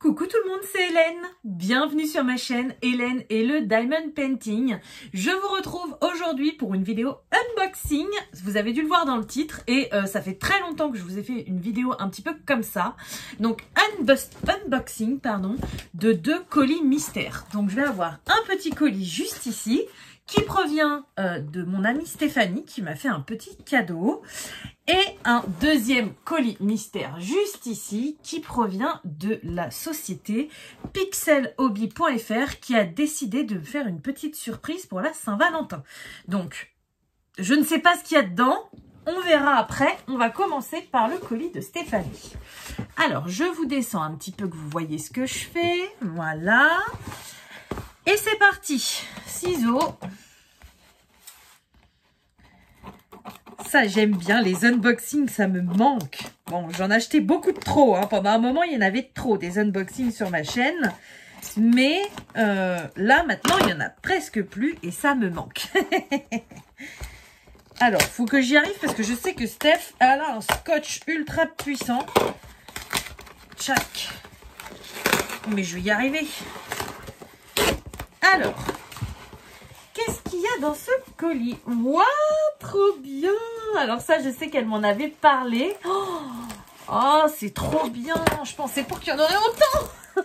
Coucou tout le monde, c'est Hélène. Bienvenue sur ma chaîne Hélène et le Diamond Painting. Je vous retrouve aujourd'hui pour une vidéo unboxing. Vous avez dû le voir dans le titre et ça fait très longtemps que je vous ai fait une vidéo un petit peu comme ça. Donc unboxing de 2 colis mystères. Donc je vais avoir un petit colis juste ici qui provient de mon amie Stéphanie qui m'a fait un petit cadeau. Et un deuxième colis mystère juste ici qui provient de la société pixelhobby.fr qui a décidé de me faire une petite surprise pour la Saint-Valentin. Donc, je ne sais pas ce qu'il y a dedans. On verra après. On va commencer par le colis de Stéphanie. Alors, je vous descends un petit peu que vous voyez ce que je fais. Voilà. Et c'est parti. Ciseaux. Ça, j'aime bien. Les unboxings, ça me manque. Bon, j'en achetais beaucoup de trop. Hein. Pendant un moment, il y en avait trop des unboxings sur ma chaîne. Mais là, maintenant, il n'y en a presque plus et ça me manque. Alors, il faut que j'y arrive parce que je sais que Steph, elle a un scotch ultra puissant. Tchac. Mais je vais y arriver. Alors, qu'est-ce qu'il y a dans ce colis? Waouh, trop bien! Alors ça, je sais qu'elle m'en avait parlé. Oh, c'est trop bien! Je pensais pas qu'il y en aurait autant!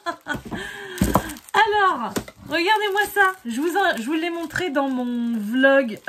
Alors, regardez-moi ça. Je vous l'ai montré dans mon vlog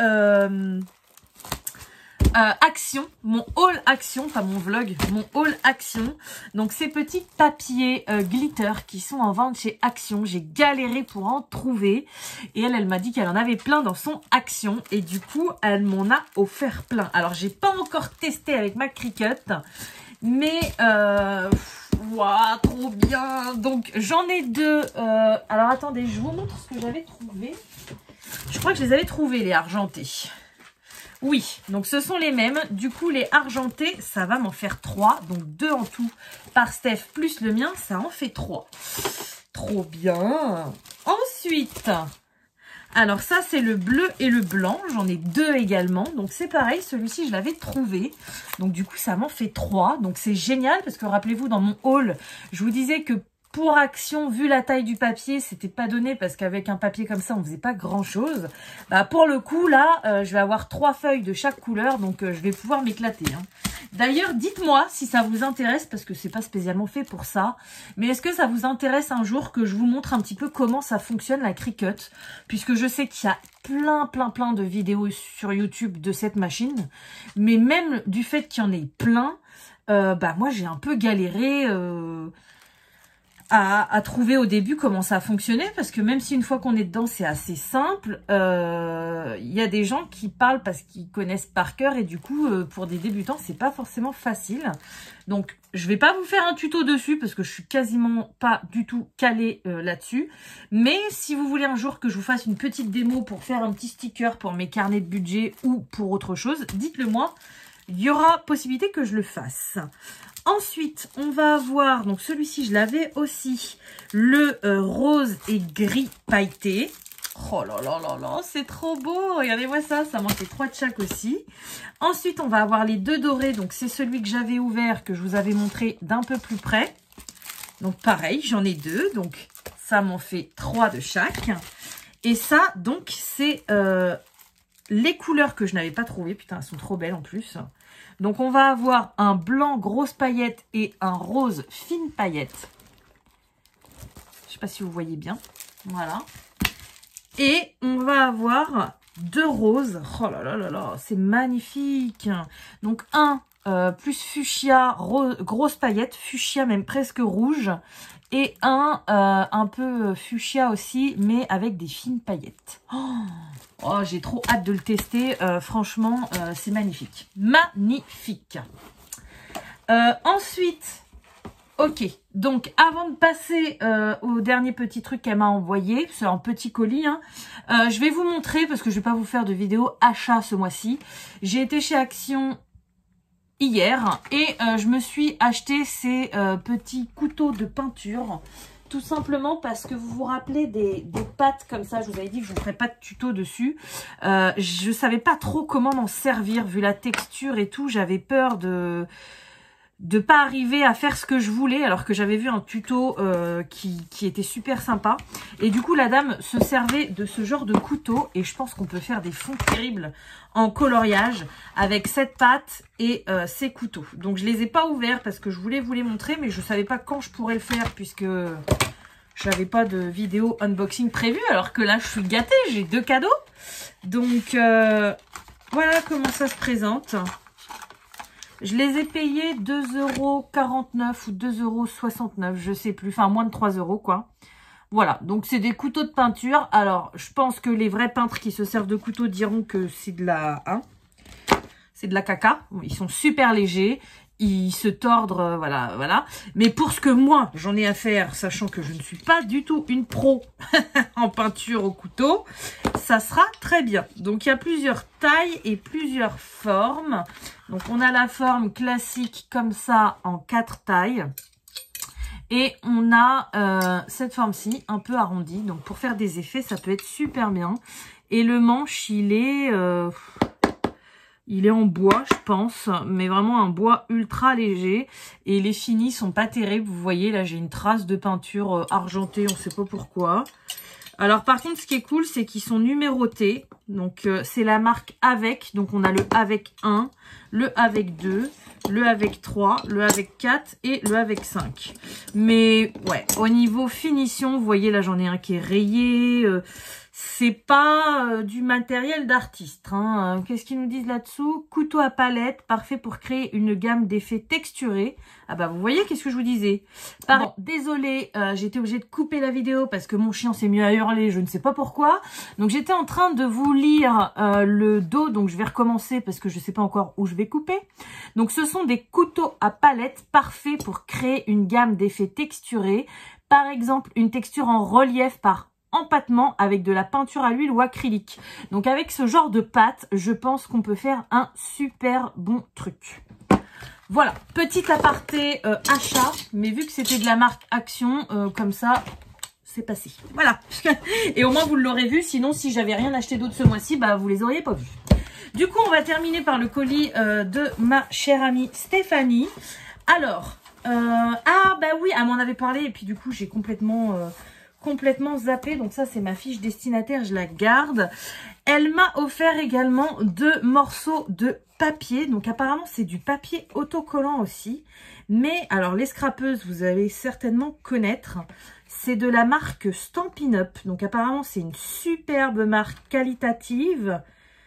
Action, mon haul Action, pas mon vlog, mon haul Action. Donc ces petits papiers glitter qui sont en vente chez Action. J'ai galéré pour en trouver et elle m'a dit qu'elle en avait plein dans son Action et du coup elle m'en a offert plein. Alors j'ai pas encore testé avec ma Cricut, mais waouh, trop bien. Donc j'en ai deux. Alors attendez, je vous montre ce que j'avais trouvé. Je crois que je les avais trouvés les argentés. Oui, donc ce sont les mêmes. Du coup, les argentés, ça va m'en faire 3. Donc 2 en tout par Steph plus le mien, ça en fait 3. Trop bien. Ensuite, alors ça, c'est le bleu et le blanc. J'en ai 2 également. Donc c'est pareil, celui-ci, je l'avais trouvé. Donc du coup, ça m'en fait 3. Donc c'est génial parce que rappelez-vous, dans mon haul, je vous disais que pour Action, vu la taille du papier, c'était pas donné parce qu'avec un papier comme ça, on faisait pas grand chose. Bah, pour le coup, là, je vais avoir 3 feuilles de chaque couleur, donc je vais pouvoir m'éclater. Hein. D'ailleurs, dites-moi si ça vous intéresse, parce que c'est pas spécialement fait pour ça. Mais est-ce que ça vous intéresse un jour que je vous montre un petit peu comment ça fonctionne la Cricut? Puisque je sais qu'il y a plein de vidéos sur YouTube de cette machine. Mais même du fait qu'il y en ait plein, bah moi j'ai un peu galéré... à trouver au début comment ça fonctionnait parce que même si une fois qu'on est dedans c'est assez simple, il y a des gens qui parlent parce qu'ils connaissent par cœur et du coup pour des débutants c'est pas forcément facile. Donc je vais pas vous faire un tuto dessus parce que je suis quasiment pas du tout calée là-dessus, mais si vous voulez un jour que je vous fasse une petite démo pour faire un petit sticker pour mes carnets de budget ou pour autre chose, dites-le moi, il y aura possibilité que je le fasse. Ensuite, on va avoir, donc celui-ci, je l'avais aussi, le rose et gris pailleté. Oh là là là là, c'est trop beau. Regardez-moi ça, ça m'en fait 3 de chaque aussi. Ensuite, on va avoir les 2 dorés. Donc, c'est celui que j'avais ouvert, que je vous avais montré d'un peu plus près. Donc, pareil, j'en ai 2. Donc, ça m'en fait 3 de chaque. Et ça, donc, c'est les couleurs que je n'avais pas trouvées. Putain, elles sont trop belles en plus. Donc, on va avoir un blanc grosse paillette et un rose fine paillette. Je ne sais pas si vous voyez bien. Voilà. Et on va avoir 2 roses. Oh là là là là, c'est magnifique. Donc, un plus fuchsia, grosse paillette, fuchsia même presque rouge. Et un peu fuchsia aussi, mais avec des fines paillettes. Oh, j'ai trop hâte de le tester. Franchement, c'est magnifique. Magnifique. Ensuite, ok. Donc, avant de passer au dernier petit truc qu'elle m'a envoyé, c'est un petit colis. Hein, je vais vous montrer, parce que je ne vais pas vous faire de vidéo achat ce mois-ci. J'ai été chez Action hier et je me suis acheté ces petits couteaux de peinture. Tout simplement parce que vous vous rappelez des pâtes comme ça, je vous avais dit que je ne ferais pas de tuto dessus. Je savais pas trop comment m'en servir vu la texture et tout. J'avais peur de de pas arriver à faire ce que je voulais alors que j'avais vu un tuto qui était super sympa. Et du coup, la dame se servait de ce genre de couteau et je pense qu'on peut faire des fonds terribles en coloriage avec cette pâte et ces couteaux. Donc, je les ai pas ouverts parce que je voulais vous les montrer, mais je savais pas quand je pourrais le faire puisque j'avais pas de vidéo unboxing prévue alors que là, je suis gâtée, j'ai 2 cadeaux. Donc, voilà comment ça se présente. Je les ai payés 2,49 € ou 2,69 €, je sais plus. Enfin, moins de 3 € quoi. Voilà, donc c'est des couteaux de peinture. Alors, je pense que les vrais peintres qui se servent de couteaux diront que c'est de la... Hein, c'est de la caca. Ils sont super légers. Ils se tordent, voilà, voilà. Mais pour ce que moi, j'en ai à faire, sachant que je ne suis pas du tout une pro en peinture au couteau, ça sera très bien. Donc, il y a plusieurs tailles et plusieurs formes. Donc, on a la forme classique comme ça en 4 tailles. Et on a cette forme-ci, un peu arrondie. Donc, pour faire des effets, ça peut être super bien. Et le manche, il est en bois, je pense, mais vraiment un bois ultra léger. Et les finis sont pas terribles. Vous voyez, là, j'ai une trace de peinture argentée, on sait pas pourquoi. Alors, par contre, ce qui est cool, c'est qu'ils sont numérotés. Donc, c'est la marque Avec. Donc, on a le Avec 1, le Avec 2, le Avec 3, le Avec 4 et le Avec 5. Mais, ouais, au niveau finition, vous voyez, là, j'en ai un qui est rayé. C'est pas du matériel d'artiste. Hein. Qu'est-ce qu'ils nous disent là-dessous? Couteau à palette, parfait pour créer une gamme d'effets texturés. Ah bah vous voyez, qu'est-ce que je vous disais? Pardon, désolée, j'ai été obligée de couper la vidéo parce que mon chien s'est mis à hurler, je ne sais pas pourquoi. Donc j'étais en train de vous lire le dos, donc je vais recommencer parce que je ne sais pas encore où je vais couper. Donc ce sont des couteaux à palette parfaits pour créer une gamme d'effets texturés. Par exemple, une texture en relief par empattement avec de la peinture à l'huile ou acrylique. Donc avec ce genre de pâte, je pense qu'on peut faire un super bon truc. Voilà, petit aparté achat, mais vu que c'était de la marque Action, comme ça, c'est passé. Voilà. Et au moins vous l'aurez vu, sinon si j'avais rien acheté d'autre ce mois-ci, bah vous les auriez pas vus. Du coup, on va terminer par le colis de ma chère amie Stéphanie. Alors, ah bah oui, elle m'en avait parlé et puis du coup j'ai complètement zappé. Donc ça c'est ma fiche destinataire, je la garde. Elle m'a offert également 2 morceaux de papier. Donc apparemment c'est du papier autocollant aussi. Mais alors les scrapeuses vous allez certainement connaître. C'est de la marque Stampin' Up. Donc apparemment c'est une superbe marque qualitative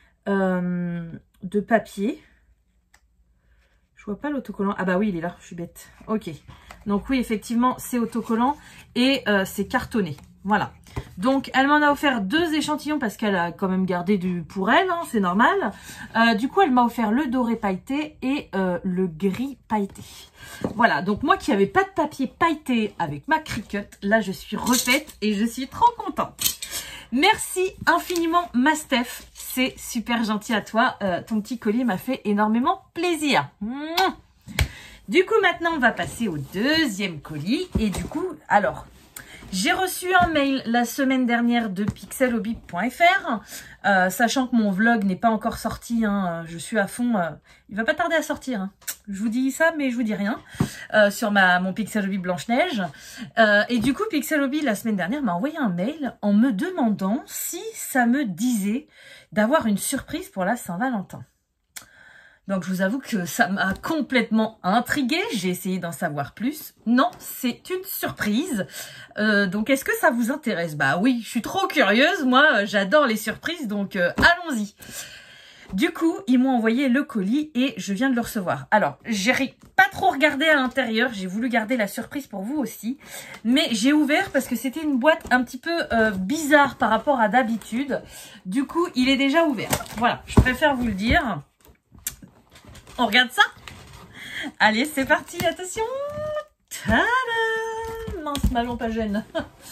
de papier. Je vois pas l'autocollant. Ah bah oui, il est là, je suis bête. Ok. Donc oui, effectivement, c'est autocollant et c'est cartonné. Voilà. Donc, elle m'en a offert 2 échantillons parce qu'elle a quand même gardé du pour elle, hein, c'est normal. Du coup, elle m'a offert le doré pailleté et le gris pailleté. Voilà. Donc, moi qui n'avais pas de papier pailleté avec ma Cricut, là, je suis refaite et je suis trop contente. Merci infiniment, ma Steph. C'est super gentil à toi. Ton petit colis m'a fait énormément plaisir. Mouah. Du coup, maintenant, on va passer au 2e colis. Et du coup, alors, j'ai reçu un mail la semaine dernière de pixelhobby.fr, sachant que mon vlog n'est pas encore sorti. Hein, je suis à fond. Il va pas tarder à sortir. Hein. Je vous dis ça, mais je vous dis rien. Sur mon Pixel Hobby Blanche-Neige. Et du coup, Pixel Hobby, la semaine dernière, m'a envoyé un mail en me demandant si ça me disait d'avoir une surprise pour la Saint-Valentin. Donc, je vous avoue que ça m'a complètement intriguée. J'ai essayé d'en savoir plus. Non, c'est une surprise. Donc, est-ce que ça vous intéresse? Bah oui, je suis trop curieuse. Moi, j'adore les surprises, donc allons-y. Du coup, ils m'ont envoyé le colis et je viens de le recevoir. Alors, j'ai pas trop regardé à l'intérieur. J'ai voulu garder la surprise pour vous aussi. Mais j'ai ouvert parce que c'était une boîte un petit peu bizarre par rapport à d'habitude. Du coup, il est déjà ouvert. Voilà, je préfère vous le dire. On regarde ça? Allez, c'est parti, attention. Tada! Mince, ma lampe à gêne.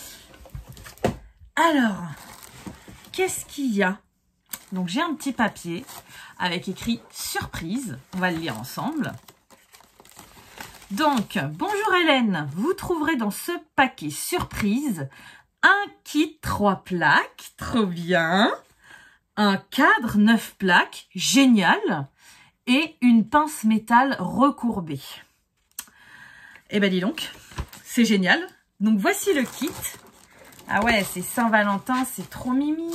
Alors, qu'est-ce qu'il y a? Donc, j'ai un petit papier avec écrit « Surprise ». On va le lire ensemble. Donc, bonjour Hélène. Vous trouverez dans ce paquet surprise un kit 3 plaques. Trop bien. Un cadre 9 plaques. Génial. Et une pince métal recourbée. Eh ben dis donc, c'est génial. Donc voici le kit. Ah ouais, c'est Saint-Valentin, c'est trop mimi.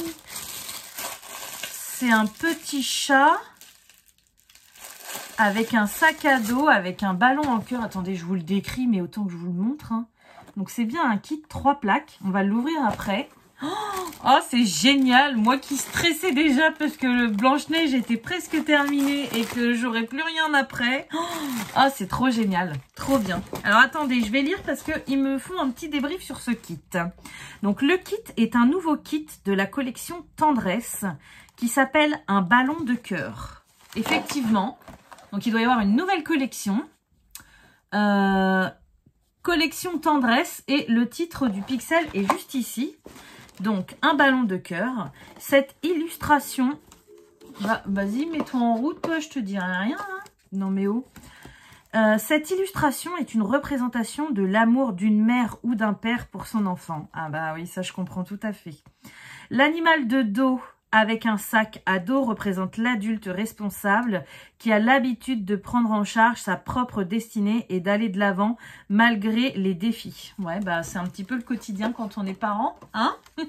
C'est un petit chat avec un sac à dos, avec un ballon en cœur. Attendez, je vous le décris, mais autant que je vous le montre. Hein. Donc c'est bien un kit 3 plaques. On va l'ouvrir après. Oh, c'est génial. Moi qui stressais déjà parce que le Blanche-Neige était presque terminé et que j'aurais plus rien après. Oh, c'est trop génial. Trop bien. Alors attendez, je vais lire parce qu'ils me font un petit débrief sur ce kit. Donc le kit est un nouveau kit de la collection Tendresse qui s'appelle un ballon de cœur. Effectivement. Donc il doit y avoir une nouvelle collection. Collection Tendresse et le titre du pixel est juste ici. Donc, un ballon de cœur. Cette illustration... Bah, vas-y, mets-toi en route, toi, je te dirai rien. Hein. Non, mais oh. Cette illustration est une représentation de l'amour d'une mère ou d'un père pour son enfant. Ah bah oui, ça, je comprends tout à fait. L'animal de dos avec un sac à dos représente l'adulte responsable qui a l'habitude de prendre en charge sa propre destinée et d'aller de l'avant malgré les défis. Ouais, bah c'est un petit peu le quotidien quand on est parent, hein.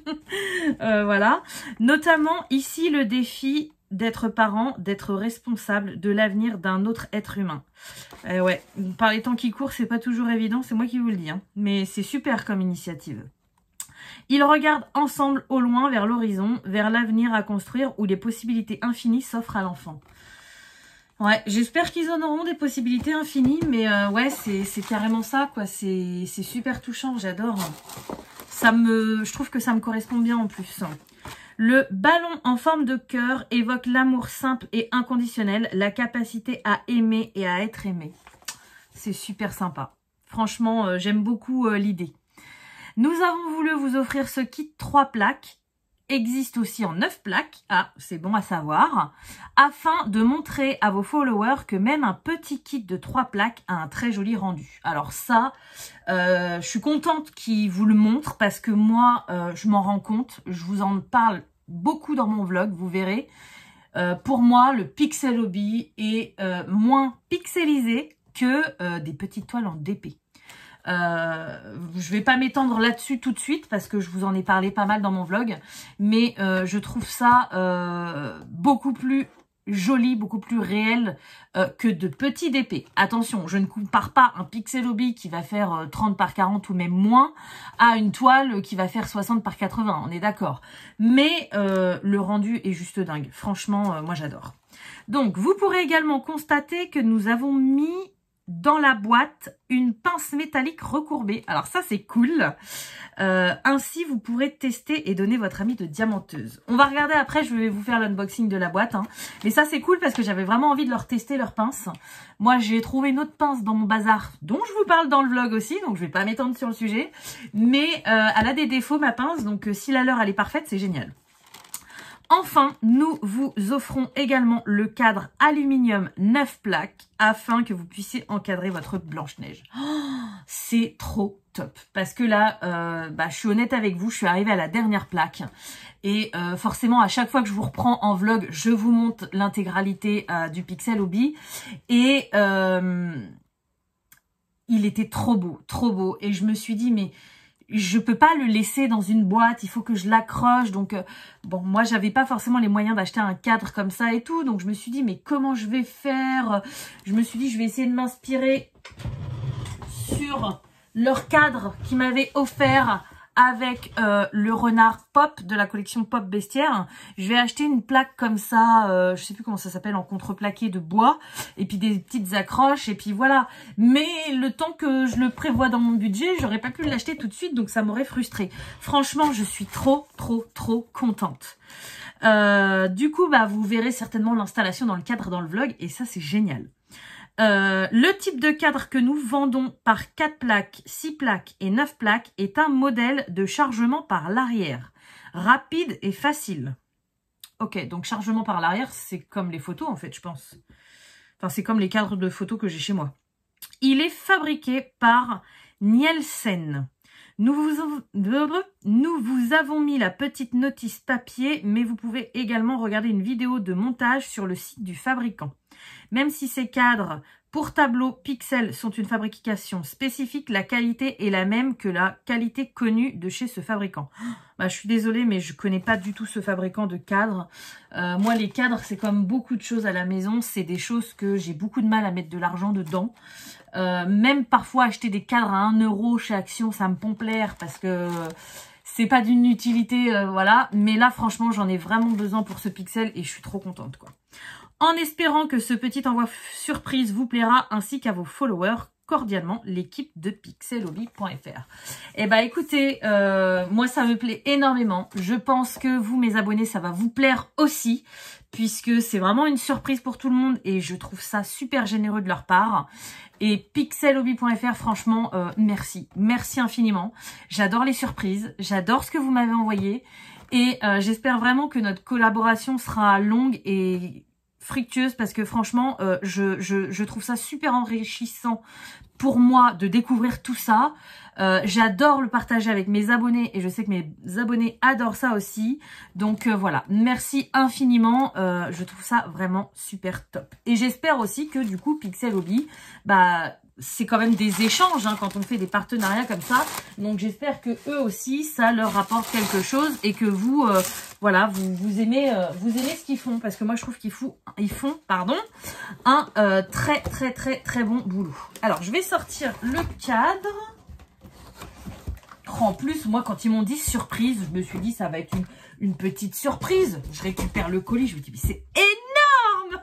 Voilà. Notamment ici le défi d'être parent, d'être responsable de l'avenir d'un autre être humain. Ouais, par les temps qui courent, c'est pas toujours évident, c'est moi qui vous le dis, hein. Mais c'est super comme initiative. Ils regardent ensemble au loin vers l'horizon, vers l'avenir à construire où les possibilités infinies s'offrent à l'enfant. Ouais, j'espère qu'ils en auront des possibilités infinies, mais ouais, c'est carrément ça, quoi. C'est super touchant, j'adore. Je trouve que ça me correspond bien en plus. Le ballon en forme de cœur évoque l'amour simple et inconditionnel, la capacité à aimer et à être aimé. C'est super sympa. Franchement, j'aime beaucoup l'idée. Nous avons voulu vous offrir ce kit 3 plaques, existe aussi en 9 plaques, ah c'est bon à savoir, afin de montrer à vos followers que même un petit kit de 3 plaques a un très joli rendu. Alors ça, je suis contente qu'ils vous le montrent parce que moi, je m'en rends compte, je vous en parle beaucoup dans mon vlog, vous verrez. Pour moi, le Pixel Hobby est moins pixelisé que des petites toiles en DP. Je vais pas m'étendre là-dessus tout de suite parce que je vous en ai parlé pas mal dans mon vlog, mais je trouve ça beaucoup plus joli, beaucoup plus réel que de petits DP. Attention, je ne compare pas un Pixel Hobby qui va faire 30 par 40 ou même moins à une toile qui va faire 60 par 80, on est d'accord. Mais le rendu est juste dingue. Franchement, moi j'adore. Donc, vous pourrez également constater que nous avons mis dans la boîte une pince métallique recourbée. Alors ça c'est cool. Ainsi vous pourrez tester et donner votre avis de diamanteuse. On va regarder après, je vais vous faire l'unboxing de la boîte. Hein. Mais ça c'est cool parce que j'avais vraiment envie de leur tester leur pince. Moi j'ai trouvé une autre pince dans mon bazar dont je vous parle dans le vlog aussi. Donc je vais pas m'étendre sur le sujet. Mais elle a des défauts ma pince. Donc si la leur elle est parfaite c'est génial. Enfin, nous vous offrons également le cadre aluminium 9 plaques afin que vous puissiez encadrer votre Blanche-Neige. Oh, c'est trop top. Parce que là, je suis honnête avec vous, je suis arrivée à la dernière plaque. Et forcément, à chaque fois que je vous reprends en vlog, je vous montre l'intégralité du Pixel Hobby. Et il était trop beau, trop beau. Et je me suis dit, mais je peux pas le laisser dans une boîte, il faut que je l'accroche. Donc, bon, moi, j'avais pas forcément les moyens d'acheter un cadre comme ça et tout. Donc, je me suis dit, mais comment je vais faire? Je me suis dit, je vais essayer de m'inspirer sur leur cadre qu'ils m'avaient offert avec le renard Pop de la collection Pop Bestiaire. Je vais acheter une plaque comme ça, je sais plus comment ça s'appelle, en contreplaqué de bois, et puis des petites accroches, et puis voilà. Mais le temps que je le prévois dans mon budget, j'aurais pas pu l'acheter tout de suite, donc ça m'aurait frustrée. Franchement, je suis trop contente. Du coup, vous verrez certainement l'installation dans le cadre dans le vlog, et ça c'est génial. Le type de cadre que nous vendons par 4 plaques, 6 plaques et 9 plaques est un modèle de chargement par l'arrière. Rapide et facile. Ok, donc chargement par l'arrière, c'est comme les photos en fait, je pense. Enfin, c'est comme les cadres de photos que j'ai chez moi. Il est fabriqué par Nielsen. Nous vous avons mis la petite notice papier, mais vous pouvez également regarder une vidéo de montage sur le site du fabricant. Même si ces cadres Pour tableaux pixels sont une fabrication spécifique. La qualité est la même que la qualité connue de chez ce fabricant. Bah, je suis désolée, mais je connais pas du tout ce fabricant de cadres. Moi, les cadres, c'est comme beaucoup de choses à la maison. C'est des choses que j'ai beaucoup de mal à mettre de l'argent dedans. Même parfois, acheter des cadres à 1 € chez Action, ça me pompe l'air parce que c'est pas d'une utilité, voilà. Mais là, franchement, j'en ai vraiment besoin pour ce pixel et je suis trop contente, quoi. En espérant que ce petit envoi surprise vous plaira ainsi qu'à vos followers, cordialement, l'équipe de pixelhobby.fr. Eh ben, écoutez, moi, ça me plaît énormément. Je pense que vous, mes abonnés, ça va vous plaire aussi, puisque c'est vraiment une surprise pour tout le monde et je trouve ça super généreux de leur part. Et pixelhobby.fr, franchement, merci. Merci infiniment. J'adore les surprises. J'adore ce que vous m'avez envoyé. Et j'espère vraiment que notre collaboration sera longue et fructueuse parce que franchement, je trouve ça super enrichissant pour moi de découvrir tout ça. J'adore le partager avec mes abonnés et je sais que mes abonnés adorent ça aussi. Donc voilà, merci infiniment. Je trouve ça vraiment super top. Et j'espère aussi que du coup, Pixel Hobby, bah, c'est quand même des échanges hein, quand on fait des partenariats comme ça. Donc j'espère que eux aussi, ça leur rapporte quelque chose et que vous, voilà, vous aimez ce qu'ils font. Parce que moi, je trouve qu'ils font un très bon boulot. Alors, je vais sortir le cadre. En plus, moi, quand ils m'ont dit surprise, je me suis dit, ça va être une petite surprise. Je récupère le colis, je me dis, mais c'est énorme.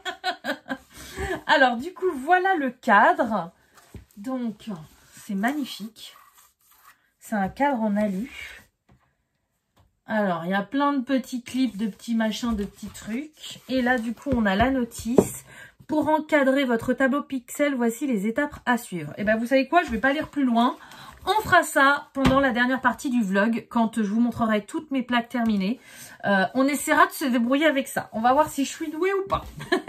Alors, du coup, voilà le cadre. Donc, c'est magnifique. C'est un cadre en alu. Alors, il y a plein de petits clips, de petits machins, de petits trucs. Et là, du coup, on a la notice. Pour encadrer votre tableau pixel, voici les étapes à suivre. Et ben, vous savez quoi? Je ne vais pas lire plus loin. On fera ça pendant la dernière partie du vlog, quand je vous montrerai toutes mes plaques terminées. On essaiera de se débrouiller avec ça. On va voir si je suis douée ou pas.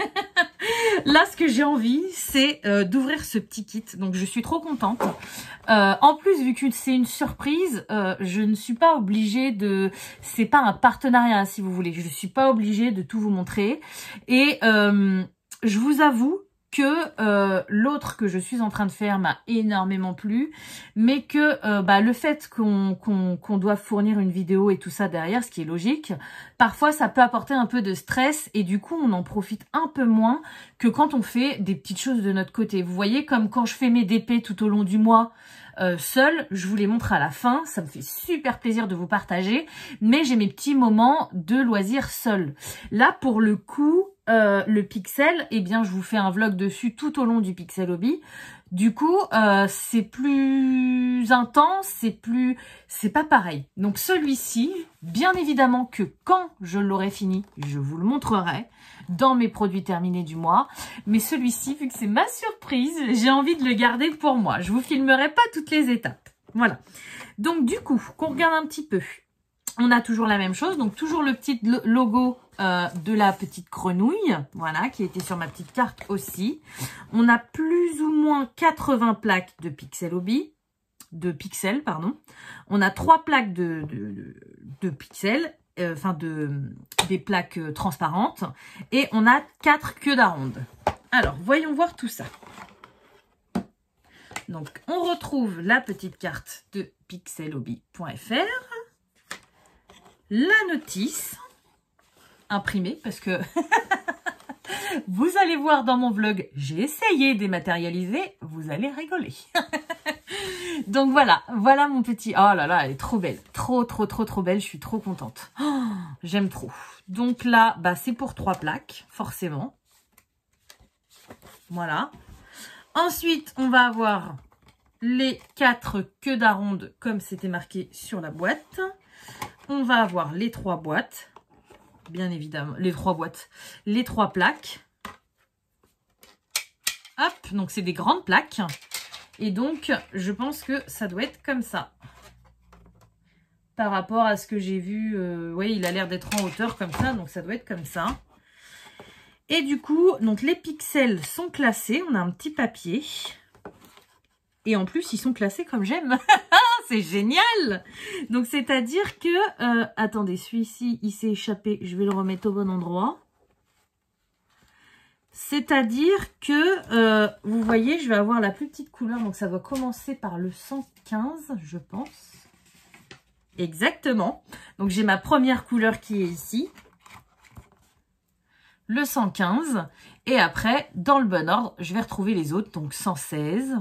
Là, ce que j'ai envie, c'est d'ouvrir ce petit kit. Donc, je suis trop contente. En plus, vu que c'est une surprise, je ne suis pas obligée de... C'est pas un partenariat, si vous voulez. Je ne suis pas obligée de tout vous montrer. Et je vous avoue que l'autre que je suis en train de faire m'a énormément plu, mais que bah, le fait qu'on doit fournir une vidéo et tout ça derrière, ce qui est logique, parfois ça peut apporter un peu de stress et du coup on en profite un peu moins que quand on fait des petites choses de notre côté. Vous voyez, comme quand je fais mes DP tout au long du mois, seule, je vous les montre à la fin, ça me fait super plaisir de vous partager, mais j'ai mes petits moments de loisirs seule. Là, pour le coup, le pixel, eh bien, je vous fais un vlog dessus tout au long du Pixel Hobby. Du coup, c'est plus intense, c'est pas pareil. Donc celui-ci, bien évidemment que quand je l'aurai fini, je vous le montrerai dans mes produits terminés du mois. Mais celui-ci, vu que c'est ma surprise, j'ai envie de le garder pour moi. Je vous filmerai pas toutes les étapes. Voilà. Donc du coup, qu'on regarde un petit peu. On a toujours la même chose, donc toujours le petit logo de la petite grenouille, voilà, qui était sur ma petite carte aussi. On a plus ou moins 80 plaques de Pixel Hobby, pixels, pardon. On a 3 plaques de pixels, enfin des plaques transparentes, et on a 4 queues d'aronde. Alors, voyons voir tout ça. Donc, on retrouve la petite carte de pixelhobby.fr. La notice imprimée parce que vous allez voir dans mon vlog, j'ai essayé de dématérialiser, vous allez rigoler. Donc voilà mon petit, oh là là, elle est trop belle, trop belle, je suis trop contente. Oh, j'aime trop. Donc là, bah c'est pour 3 plaques, forcément. Voilà. Ensuite, on va avoir les 4 queues d'aronde comme c'était marqué sur la boîte. On va avoir les 3 boîtes, bien évidemment, les 3 plaques. Hop, donc c'est des grandes plaques. Et donc, je pense que ça doit être comme ça. Par rapport à ce que j'ai vu, oui, il a l'air d'être en hauteur comme ça, donc ça doit être comme ça. Et du coup, donc les pixels sont classés, on a un petit papier. Et en plus, ils sont classés comme j'aime. C'est génial! Donc, c'est-à-dire que... attendez, celui-ci, il s'est échappé. Je vais le remettre au bon endroit. C'est-à-dire que, vous voyez, je vais avoir la plus petite couleur. Donc, ça va commencer par le 115, je pense. Exactement. Donc, j'ai ma première couleur qui est ici. Le 115. Et après, dans le bon ordre, je vais retrouver les autres. Donc, 116,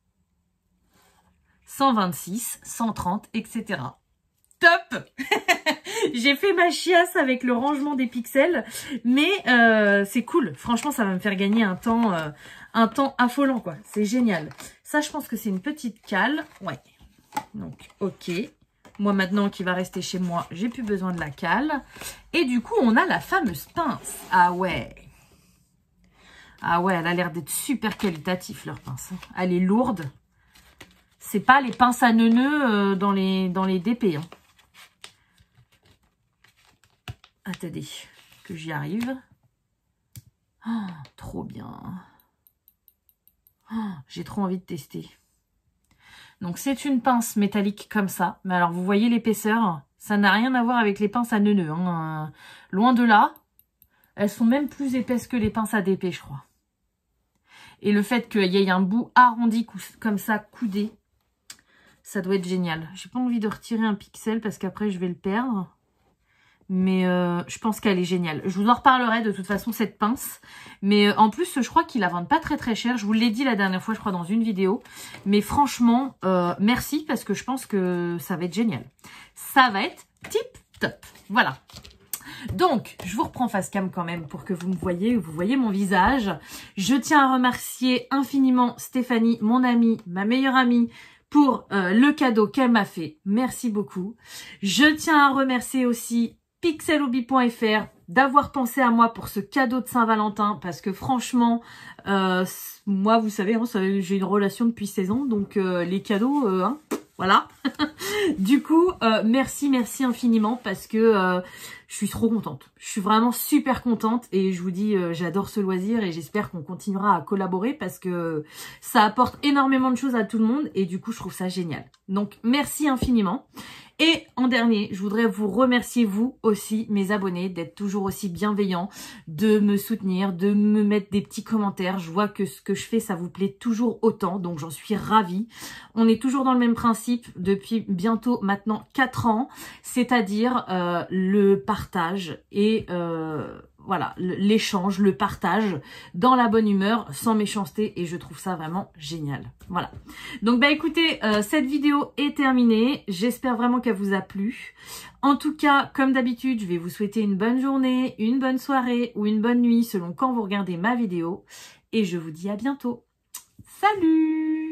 126, 130, etc. Top. J'ai fait ma chiasse avec le rangement des pixels, mais c'est cool. Franchement, ça va me faire gagner un temps affolant, quoi. C'est génial. Ça, je pense que c'est une petite cale. Ouais. Donc, ok. Moi, maintenant qu'il va rester chez moi, j'ai plus besoin de la cale. Et du coup, on a la fameuse pince. Ah ouais. Ah ouais, elle a l'air d'être super qualitative, leur pince. Elle est lourde. C'est pas les pinces à neuneux dans les DP, hein. Attendez, que j'y arrive. Oh, trop bien. Oh, j'ai trop envie de tester. Donc, c'est une pince métallique comme ça. Mais alors, vous voyez l'épaisseur? Ça n'a rien à voir avec les pinces à neuneux, hein. Loin de là. Elles sont même plus épaisses que les pinces à DP, je crois. Et le fait qu'il y ait un bout arrondi comme ça, coudé, ça doit être génial. J'ai pas envie de retirer un pixel parce qu'après, je vais le perdre. Mais je pense qu'elle est géniale. Je vous en reparlerai de toute façon, cette pince. Mais en plus, je crois qu'ils la vendent pas très très cher. Je vous l'ai dit la dernière fois, je crois, dans une vidéo. Mais franchement, merci parce que je pense que ça va être génial. Ça va être tip top. Voilà. Donc, je vous reprends face cam quand même pour que vous me voyez, vous voyez mon visage. Je tiens à remercier infiniment Stéphanie, mon amie, ma meilleure amie, pour le cadeau qu'elle m'a fait. Merci beaucoup. Je tiens à remercier aussi pixelhobby.fr d'avoir pensé à moi pour ce cadeau de Saint-Valentin parce que franchement, moi, vous savez, hein, j'ai une relation depuis 16 ans, donc les cadeaux, hein, voilà. Du coup, merci infiniment parce que je suis trop contente. Je suis vraiment super contente et je vous dis, j'adore ce loisir et j'espère qu'on continuera à collaborer parce que ça apporte énormément de choses à tout le monde et du coup, je trouve ça génial. Donc, merci infiniment. Et en dernier, je voudrais vous remercier, vous aussi, mes abonnés, d'être toujours aussi bienveillants, de me soutenir, de me mettre des petits commentaires. Je vois que ce que je fais, ça vous plaît toujours autant, donc j'en suis ravie. On est toujours dans le même principe depuis bientôt maintenant 4 ans, c'est-à-dire le partage et voilà, l'échange, le partage dans la bonne humeur, sans méchanceté et je trouve ça vraiment génial. Voilà. Donc bah écoutez, cette vidéo est terminée. J'espère vraiment qu'elle vous a plu. En tout cas, comme d'habitude, je vais vous souhaiter une bonne journée, une bonne soirée ou une bonne nuit selon quand vous regardez ma vidéo. Et je vous dis à bientôt. Salut!